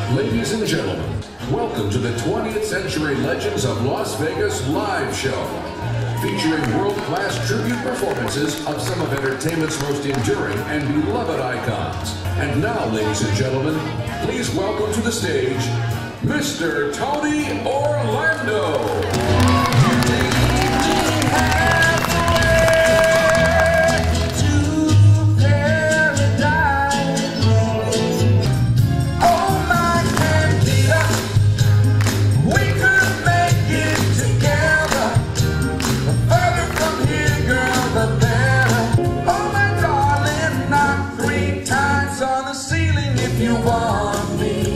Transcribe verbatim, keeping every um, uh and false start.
Ladies and gentlemen, welcome to the twentieth Century Legends of Las Vegas live show, featuring world-class tribute performances of some of entertainment's most enduring and beloved icons. And now, ladies and gentlemen, please welcome to the stage, Mister Tony Orlando. You want me